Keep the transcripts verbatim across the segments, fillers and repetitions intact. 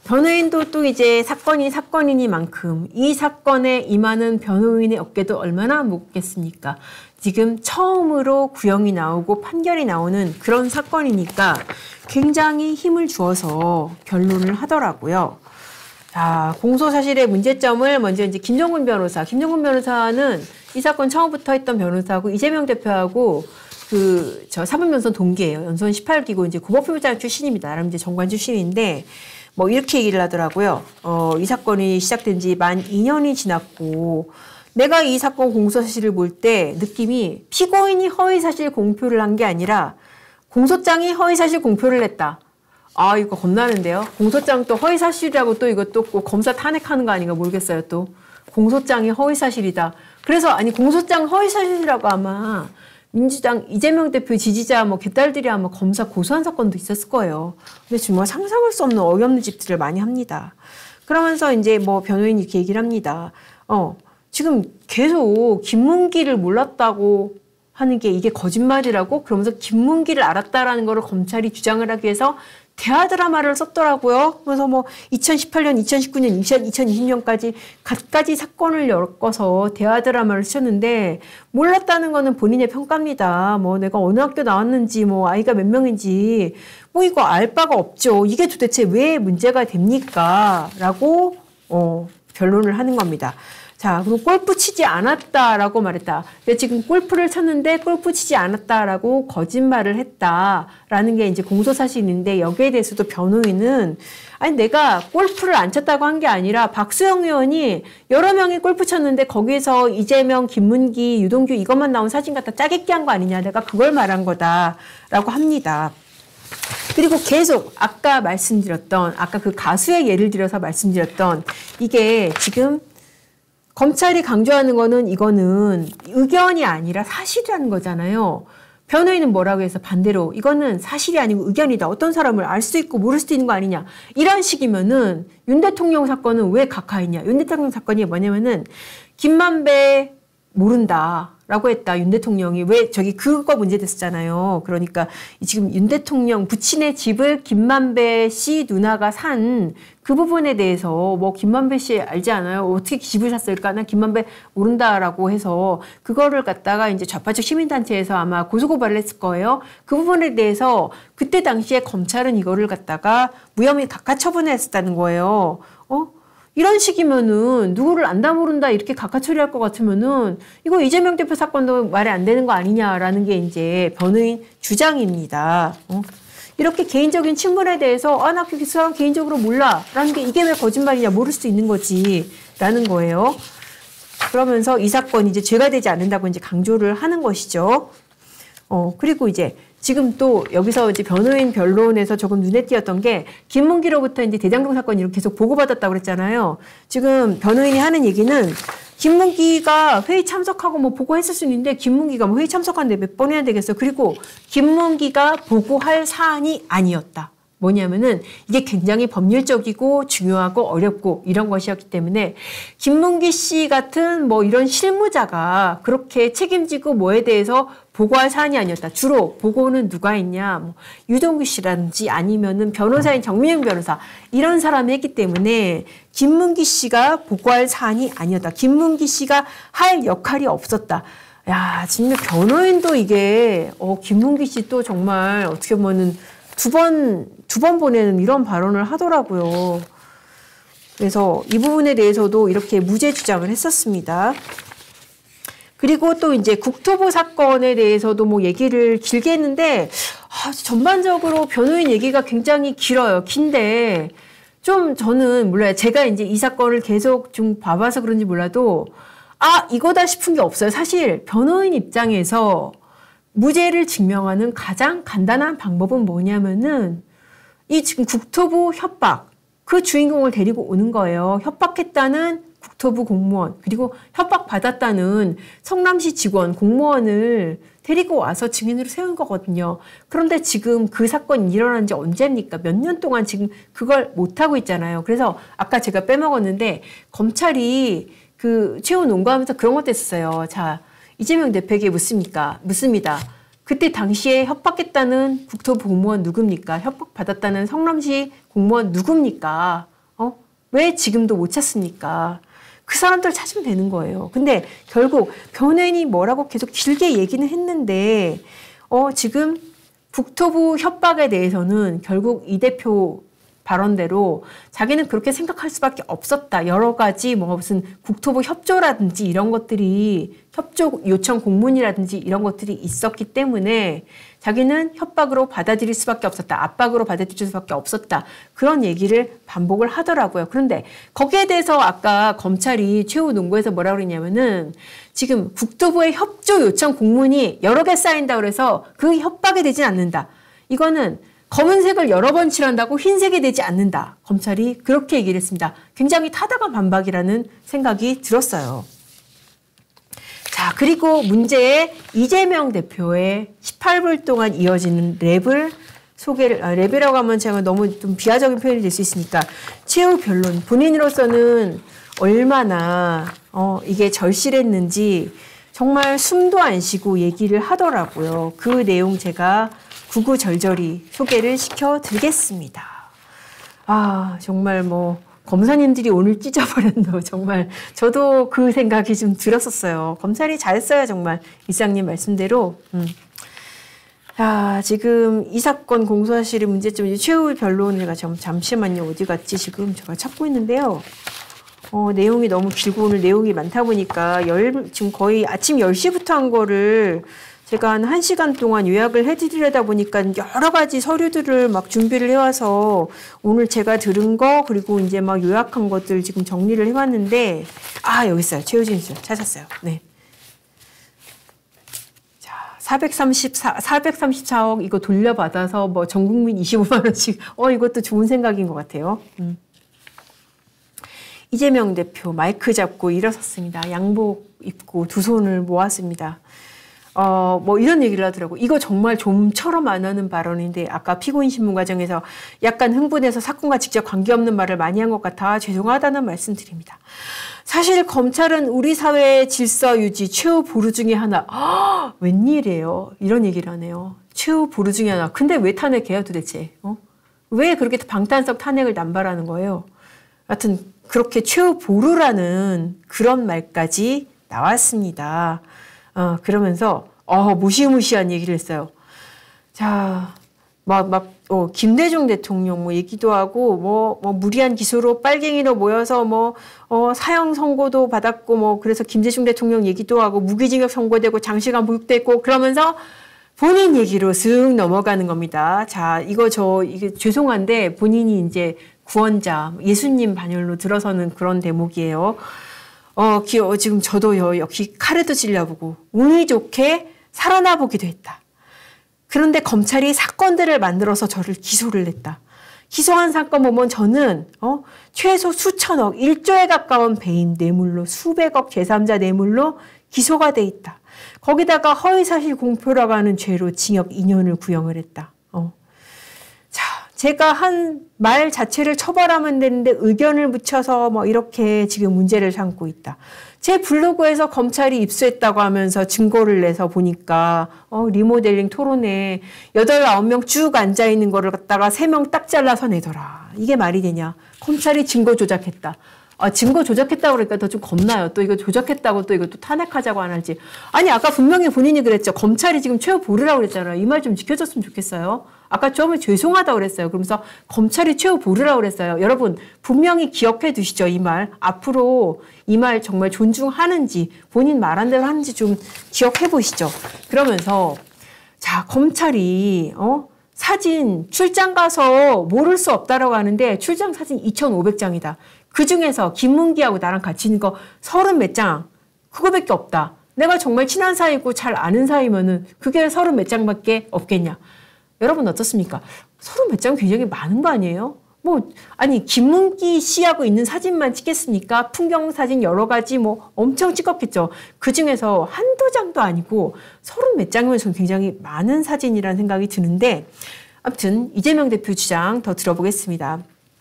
변호인도 또 이제 사건이 사건이니만큼 이 사건에 임하는 변호인의 어깨도 얼마나 무겁겠습니까? 지금 처음으로 구형이 나오고 판결이 나오는 그런 사건이니까 굉장히 힘을 주어서 변론을 하더라고요. 자, 공소사실의 문제점을 먼저 이제 김정근 변호사. 김정근 변호사는 이 사건 처음부터 했던 변호사고 이재명 대표하고 그 저 사법연수원 동기예요. 연수원 십팔 기고 이제 고법부장 출신입니다. 나름 이제 정관 출신인데 뭐 이렇게 얘기를 하더라고요. 어, 이 사건이 시작된 지 만 이 년이 지났고 내가 이 사건 공소사실을 볼 때 느낌이 피고인이 허위사실 공표를 한 게 아니라 공소장이 허위사실 공표를 했다. 아, 이거 겁나는데요. 공소장 또 허위사실이라고 또 이것도 꼭 검사 탄핵하는 거 아닌가 모르겠어요. 또 공소장이 허위사실이다. 그래서 아니 공소장 허위사실이라고 아마 민주당 이재명 대표 지지자 뭐 개딸들이 아마 검사 고소한 사건도 있었을 거예요. 근데 정말 상상할 수 없는 어이없는 짓들을 많이 합니다. 그러면서 이제 뭐 변호인이 이렇게 얘기를 합니다. 어, 지금 계속 김문기를 몰랐다고 하는 게 이게 거짓말이라고 그러면서 김문기를 알았다라는 거를 검찰이 주장을 하기 위해서 대화 드라마를 썼더라고요. 그래서 뭐 이천십팔 년, 이천십구 년, 이천이십 년까지 갖가지 사건을 엮어서 대화 드라마를 쓰셨는데 몰랐다는 거는 본인의 평가입니다. 뭐 내가 어느 학교 나왔는지 뭐 아이가 몇 명인지 뭐 이거 알 바가 없죠. 이게 도대체 왜 문제가 됩니까? 라고 어, 변론을 하는 겁니다. 자, 그리고 골프 치지 않았다라고 말했다. 근데 지금 골프를 쳤는데 골프 치지 않았다라고 거짓말을 했다라는 게 이제 공소사실인데 여기에 대해서도 변호인은 아니 내가 골프를 안 쳤다고 한 게 아니라 박수영 의원이 여러 명이 골프 쳤는데 거기에서 이재명, 김문기, 유동규 이것만 나온 사진 갖다 짜깁기 한 거 아니냐. 내가 그걸 말한 거다라고 합니다. 그리고 계속 아까 말씀드렸던 아까 그 가수의 예를 들어서 말씀드렸던 이게 지금 검찰이 강조하는 거는 이거는 의견이 아니라 사실이라는 거잖아요. 변호인은 뭐라고 해서 반대로 이거는 사실이 아니고 의견이다. 어떤 사람을 알 수 있고 모를 수도 있는 거 아니냐. 이런 식이면은 윤 대통령 사건은 왜 각하했냐. 윤 대통령 사건이 뭐냐면은 김만배 모른다. 라고 했다. 윤 대통령이 왜 저기 그거 문제됐었잖아요. 그러니까 지금 윤 대통령 부친의 집을 김만배 씨 누나가 산 그 부분에 대해서 뭐 김만배 씨 알지 않아요? 어떻게 집을 샀을까? 난 김만배 모른다라고 해서 그거를 갖다가 이제 좌파적 시민단체에서 아마 고소고발을 했을 거예요. 그 부분에 대해서 그때 당시에 검찰은 이거를 갖다가 무혐의 각하 처분했었다는 거예요. 어? 이런 식이면은 누구를 안다 모른다 이렇게 각하 처리할 것 같으면은 이거 이재명 대표 사건도 말이 안 되는 거 아니냐라는 게 이제 변호인 주장입니다. 어? 이렇게 개인적인 친분에 대해서 아, 나 그 사람 개인적으로 몰라 라는 게 이게 왜 거짓말이냐 모를 수도 있는 거지 라는 거예요. 그러면서 이 사건이 이제 죄가 되지 않는다고 이제 강조를 하는 것이죠. 어, 그리고 이제 지금 또 여기서 이제 변호인 변론에서 조금 눈에 띄었던 게 김문기로부터 이제 대장동 사건이 이렇게 계속 보고받았다고 그랬잖아요. 지금 변호인이 하는 얘기는 김문기가 회의 참석하고 뭐 보고했을 수 있는데 김문기가 뭐 회의 참석하는데 몇 번 해야 되겠어. 그리고 김문기가 보고할 사안이 아니었다. 뭐냐면은 이게 굉장히 법률적이고 중요하고 어렵고 이런 것이었기 때문에 김문기 씨 같은 뭐 이런 실무자가 그렇게 책임지고 뭐에 대해서 보고할 사안이 아니었다. 주로 보고는 누가 했냐. 뭐 유동규 씨라든지 아니면은 변호사인 정민영 변호사 이런 사람이 했기 때문에 김문기 씨가 보고할 사안이 아니었다. 김문기 씨가 할 역할이 없었다. 야, 진짜 변호인도 이게 어 김문기 씨 또 정말 어떻게 보면은 두 번, 두 번 보내는 이런 발언을 하더라고요. 그래서 이 부분에 대해서도 이렇게 무죄 주장을 했었습니다. 그리고 또 이제 국토부 사건에 대해서도 뭐 얘기를 길게 했는데, 아, 전반적으로 변호인 얘기가 굉장히 길어요. 긴데, 좀 저는 몰라요. 제가 이제 이 사건을 계속 좀 봐봐서 그런지 몰라도, 아, 이거다 싶은 게 없어요. 사실 변호인 입장에서 무죄를 증명하는 가장 간단한 방법은 뭐냐면은 이 지금 국토부 협박, 그 주인공을 데리고 오는 거예요. 협박했다는 국토부 공무원, 그리고 협박받았다는 성남시 직원, 공무원을 데리고 와서 증인으로 세운 거거든요. 그런데 지금 그 사건이 일어난 지 언제입니까? 몇 년 동안 지금 그걸 못하고 있잖아요. 그래서 아까 제가 빼먹었는데 검찰이 그 최후 논거하면서 그런 것도 했었어요. 자, 이재명 대표에게 묻습니까? 묻습니다. 그때 당시에 협박했다는 국토부 공무원 누굽니까? 협박받았다는 성남시 공무원 누굽니까? 왜 지금도 못 찾습니까? 그 사람들 찾으면 되는 거예요. 근데 결국 변호인이 뭐라고 계속 길게 얘기는 했는데 어, 지금 국토부 협박에 대해서는 결국 이 대표 발언대로 자기는 그렇게 생각할 수밖에 없었다. 여러 가지 뭐 무슨 국토부 협조라든지 이런 것들이 협조 요청 공문이라든지 이런 것들이 있었기 때문에 자기는 협박으로 받아들일 수밖에 없었다. 압박으로 받아들일 수밖에 없었다. 그런 얘기를 반복을 하더라고요. 그런데 거기에 대해서 아까 검찰이 최후 논거에서 뭐라고 그랬냐면은 지금 국토부의 협조 요청 공문이 여러 개 쌓인다 그래서 그 협박이 되진 않는다. 이거는 검은색을 여러 번 칠한다고 흰색이 되지 않는다. 검찰이 그렇게 얘기를 했습니다. 굉장히 타당한 반박이라는 생각이 들었어요. 자, 그리고 문제의 이재명 대표의 십팔 불 동안 이어지는 랩을 소개를, 아, 랩이라고 하면 제가 너무 좀 비하적인 표현이 될 수 있으니까 최후 변론, 본인으로서는 얼마나 어, 이게 절실했는지 정말 숨도 안 쉬고 얘기를 하더라고요. 그 내용 제가 구구절절히 소개를 시켜드리겠습니다. 아, 정말 뭐 검사님들이 오늘 찢어버렸노. 정말 저도 그 생각이 좀 들었었어요. 검찰이 잘했어요. 정말 이사장님 말씀대로. 음. 자, 지금 이 사건 공소사실의 문제점 최후 변론을 좀 잠시만요. 어디 갔지? 지금 제가 찾고 있는데요. 어, 내용이 너무 길고 오늘 내용이 많다 보니까 열, 지금 거의 아침 열 시부터 한 거를 제가 한 1시간 동안 요약을 해드리려다 보니까 여러 가지 서류들을 막 준비를 해와서 오늘 제가 들은 거 그리고 이제 막 요약한 것들 지금 정리를 해왔는데 아, 여기 있어요. 최우진 씨 찾았어요. 네. 자, 사백삼십사, 사백삼십사억 이거 돌려받아서 뭐 전 국민 이십오만 원씩 어, 이것도 좋은 생각인 것 같아요. 음. 이재명 대표 마이크 잡고 일어섰습니다. 양복 입고 두 손을 모았습니다. 어, 뭐 이런 얘기를 하더라고. 이거 정말 좀처럼 안 하는 발언인데 아까 피고인 신문 과정에서 약간 흥분해서 사건과 직접 관계없는 말을 많이 한 것 같아 죄송하다는 말씀 드립니다. 사실 검찰은 우리 사회의 질서 유지 최후 보루 중에 하나. 아, 웬일이에요. 이런 얘기를 하네요. 최후 보루 중에 하나. 근데 왜 탄핵해요 도대체? 어? 왜 그렇게 방탄석 탄핵을 남발하는 거예요? 하여튼 그렇게 최후 보루라는 그런 말까지 나왔습니다. 어, 그러면서, 어, 무시무시한 얘기를 했어요. 자, 막, 막, 어, 김대중 대통령 뭐 얘기도 하고, 뭐, 뭐, 무리한 기소로 빨갱이로 모여서 뭐, 어, 사형 선고도 받았고, 뭐, 그래서 김대중 대통령 얘기도 하고, 무기징역 선고되고, 장시간 보육됐고, 그러면서 본인 얘기로 슥 넘어가는 겁니다. 자, 이거 저, 이게 죄송한데, 본인이 이제 구원자, 예수님 반열로 들어서는 그런 대목이에요. 어, 기어, 지금 저도요, 역시 칼에도 찔려보고, 운이 좋게 살아나 보기도 했다. 그런데 검찰이 사건들을 만들어서 저를 기소를 했다. 기소한 사건 보면 저는, 어, 최소 수천억, 일조에 가까운 배임 뇌물로, 수백억 제삼자 뇌물로 기소가 돼 있다. 거기다가 허위사실 공표라고 하는 죄로 징역 이 년을 구형을 했다. 어. 자, 제가 한 말 자체를 처벌하면 되는데 의견을 붙여서 뭐 이렇게 지금 문제를 삼고 있다. 제 블로그에서 검찰이 입수했다고 하면서 증거를 내서 보니까 어, 리모델링 토론에 여덟, 아홉 명 쭉 앉아있는 거를 갖다가 세 명 딱 잘라서 내더라. 이게 말이 되냐. 검찰이 증거 조작했다. 아, 증거 조작했다고 그러니까 더 좀 겁나요. 또 이거 조작했다고 또 이거 또 탄핵하자고 안 할지. 아니, 아까 분명히 본인이 그랬죠. 검찰이 지금 최후 보루라고 그랬잖아요. 이 말 좀 지켜줬으면 좋겠어요. 아까 처음에 죄송하다고 그랬어요. 그러면서 검찰이 최후 보루라고 그랬어요. 여러분, 분명히 기억해 두시죠. 이 말. 앞으로 이 말 정말 존중하는지, 본인 말한 대로 하는지 좀 기억해 보시죠. 그러면서, 자, 검찰이, 어? 사진 출장 가서 모를 수 없다라고 하는데 출장 사진 이천오백 장이다. 그 중에서 김문기하고 나랑 같이 있는 거 서른 몇 장, 그거밖에 없다. 내가 정말 친한 사이고 잘 아는 사이면은 그게 서른 몇 장밖에 없겠냐. 여러분 어떻습니까? 서른 몇 장 굉장히 많은 거 아니에요? 뭐, 아니, 김문기 씨하고 있는 사진만 찍겠습니까? 풍경 사진 여러 가지 뭐 엄청 찍었겠죠. 그 중에서 한두 장도 아니고 서른 몇 장이면 저는 굉장히 많은 사진이라는 생각이 드는데, 아무튼 이재명 대표 주장 더 들어보겠습니다.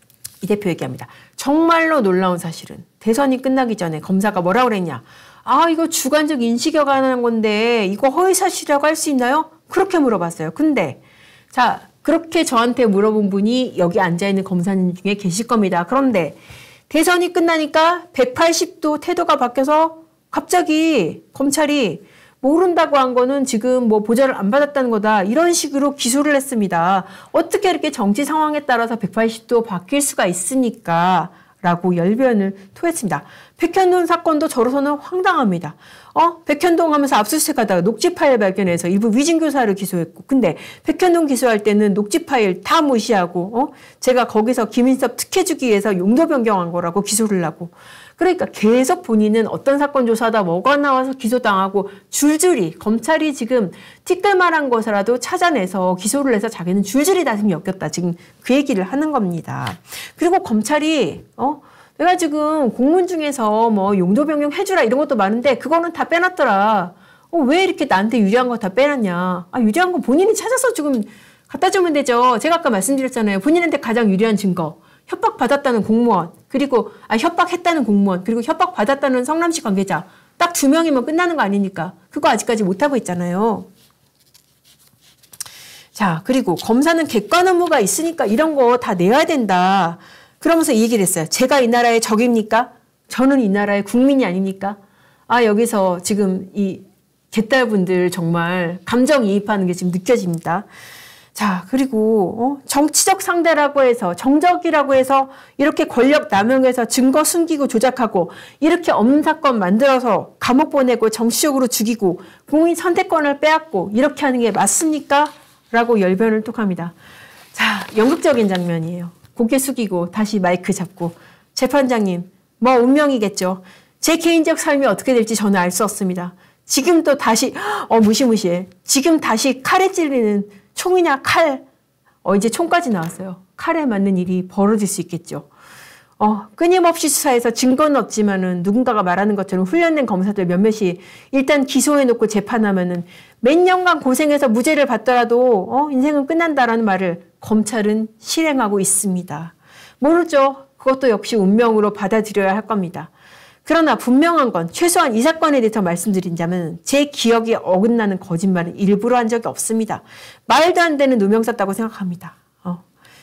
이 대표 얘기합니다. 정말로 놀라운 사실은 대선이 끝나기 전에 검사가 뭐라고 그랬냐. 아, 이거 주관적 인식에 관한 건데 이거 허위사실이라고 할 수 있나요? 그렇게 물어봤어요. 근데 자, 그렇게 저한테 물어본 분이 여기 앉아있는 검사님 중에 계실 겁니다. 그런데 대선이 끝나니까 백팔십 도 태도가 바뀌어서 갑자기 검찰이 모른다고 한 거는 지금 뭐 보좌를 안 받았다는 거다. 이런 식으로 기소를 했습니다. 어떻게 이렇게 정치 상황에 따라서 백팔십 도 바뀔 수가 있으니까 라고 열변을 토했습니다. 백현동 사건도 저로서는 황당합니다. 어? 백현동 하면서 압수수색 하다가 녹취 파일 발견해서 일부 위증교사를 기소했고, 근데 백현동 기소할 때는 녹취 파일 다 무시하고, 어? 제가 거기서 김인섭 특혜주기 위해서 용도 변경한 거라고 기소를 하고, 그러니까 계속 본인은 어떤 사건 조사하다 뭐가 나와서 기소당하고 줄줄이 검찰이 지금 티끌만한 것이라도 찾아내서 기소를 해서 자기는 줄줄이 다짐이 엮였다. 지금 그 얘기를 하는 겁니다. 그리고 검찰이 어 내가 지금 공문 중에서 뭐 용도 변경 해주라 이런 것도 많은데 그거는 다 빼놨더라. 어, 왜 이렇게 나한테 유리한 거 다 빼놨냐. 아, 유리한 거 본인이 찾아서 지금 갖다 주면 되죠. 제가 아까 말씀드렸잖아요. 본인한테 가장 유리한 증거. 협박받았다는 공무원, 그리고 아 협박했다는 공무원, 그리고 협박받았다는 성남시 관계자. 딱 두 명이면 끝나는 거 아니니까. 그거 아직까지 못하고 있잖아요. 자, 그리고 검사는 객관 업무가 있으니까 이런 거 다 내야 된다. 그러면서 이 얘기를 했어요. 제가 이 나라의 적입니까? 저는 이 나라의 국민이 아닙니까? 아, 여기서 지금 이 개딸분들 정말 감정이입하는 게 지금 느껴집니다. 자, 그리고 어? 정치적 상대라고 해서 정적이라고 해서 이렇게 권력 남용해서 증거 숨기고 조작하고 이렇게 없는 사건 만들어서 감옥 보내고 정치적으로 죽이고 국민 선택권을 빼앗고 이렇게 하는 게 맞습니까? 라고 열변을 톡합니다. 자, 연극적인 장면이에요. 고개 숙이고 다시 마이크 잡고 재판장님, 뭐 운명이겠죠. 제 개인적 삶이 어떻게 될지 저는 알 수 없습니다. 지금 또 다시 어 무시무시해. 지금 다시 칼에 찔리는 총이냐 칼, 어 이제 총까지 나왔어요. 칼에 맞는 일이 벌어질 수 있겠죠. 어 끊임없이 수사해서 증거는 없지만은 누군가가 말하는 것처럼 훈련된 검사들 몇몇이 일단 기소해놓고 재판하면은 몇 년간 고생해서 무죄를 받더라도 어 인생은 끝난다라는 말을 검찰은 실행하고 있습니다. 모르죠. 그것도 역시 운명으로 받아들여야 할 겁니다. 그러나 분명한 건 최소한 이 사건에 대해서 말씀드린다면 제 기억에 어긋나는 거짓말은 일부러 한 적이 없습니다. 말도 안 되는 누명 썼다고 생각합니다. 어.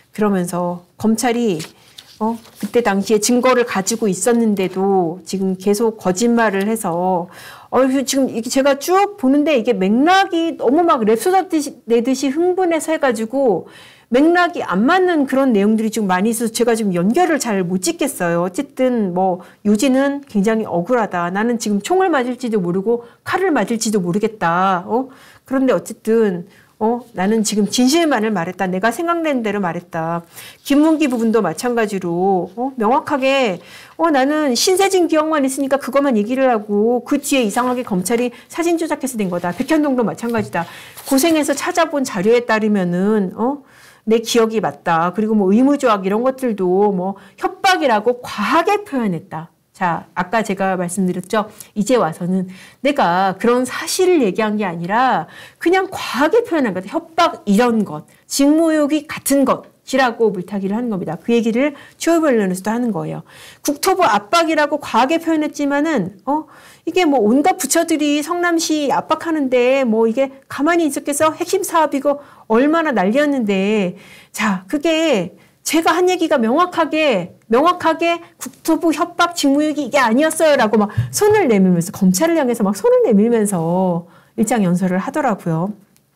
그러면서 검찰이 어, 그때 당시에 증거를 가지고 있었는데도 지금 계속 거짓말을 해서 어, 지금 이게 제가 쭉 보는데 이게 맥락이 너무 막 랩소다 내듯이 흥분해서 해가지고 맥락이 안 맞는 그런 내용들이 좀 많이 있어서 제가 지금 연결을 잘 못 짓겠어요. 어쨌든 뭐 유진은 굉장히 억울하다. 나는 지금 총을 맞을지도 모르고 칼을 맞을지도 모르겠다. 어? 그런데 어쨌든 어? 나는 지금 진실만을 말했다. 내가 생각낸 대로 말했다. 김문기 부분도 마찬가지로 어? 명확하게 어, 나는 신세진 기억만 있으니까 그것만 얘기를 하고 그 뒤에 이상하게 검찰이 사진 조작해서 된 거다. 백현동도 마찬가지다. 고생해서 찾아본 자료에 따르면은 어? 내 기억이 맞다. 그리고 뭐 의무조학 이런 것들도 뭐 협박이라고 과하게 표현했다. 자, 아까 제가 말씀드렸죠. 이제 와서는 내가 그런 사실을 얘기한 게 아니라 그냥 과하게 표현한 것. 협박 이런 것, 직무유기 같은 것이라고 물타기를 하는 겁니다. 그 얘기를 취업원론에서도 하는 거예요. 국토부 압박이라고 과하게 표현했지만은 어 이게 뭐 온갖 부처들이 성남시 압박하는데 뭐 이게 가만히 있었겠어? 핵심 사업이고 얼마나 난리였는데 자, 그게 제가 한 얘기가 명확하게 명확하게 국토부 협박 직무유기 이게 아니었어요라고 막 손을 내밀면서 검찰을 향해서 막 손을 내밀면서 일장 연설을 하더라고요.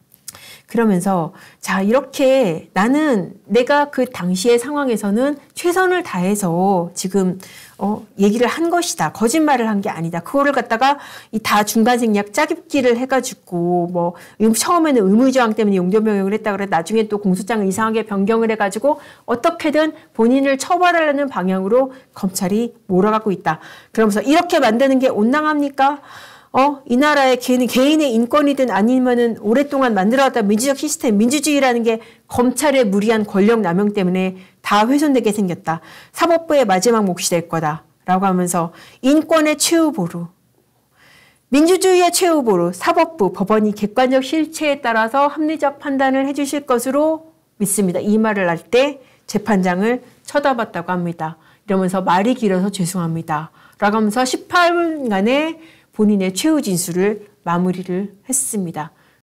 그러면서 자 이렇게 나는 내가 그 당시의 상황에서는 최선을 다해서 지금 어 얘기를 한 것이다. 거짓말을 한 게 아니다. 그거를 갖다가 이 다 중간생략 짜깁기를 해가지고 뭐 처음에는 의무조항 때문에 용도 변경을 했다 그래 나중에 또 공소장을 이상하게 변경을 해가지고 어떻게든 본인을 처벌하려는 방향으로 검찰이 몰아가고 있다. 그러면서 이렇게 만드는 게 온당합니까? 어, 이 나라의 개인, 개인의 인권이든 아니면은 오랫동안 만들어왔던 민주적 시스템, 민주주의라는 게 검찰의 무리한 권력 남용 때문에 다 훼손되게 생겼다. 사법부의 마지막 몫이 될 거다. 라고 하면서 인권의 최후 보루, 민주주의의 최후 보루, 사법부, 법원이 객관적 실체에 따라서 합리적 판단을 해주실 것으로 믿습니다. 이 말을 할 때 재판장을 쳐다봤다고 합니다. 이러면서 말이 길어서 죄송합니다. 라고 하면서 십팔 분간의 본인의 최후 진술을 마무리를 했습니다.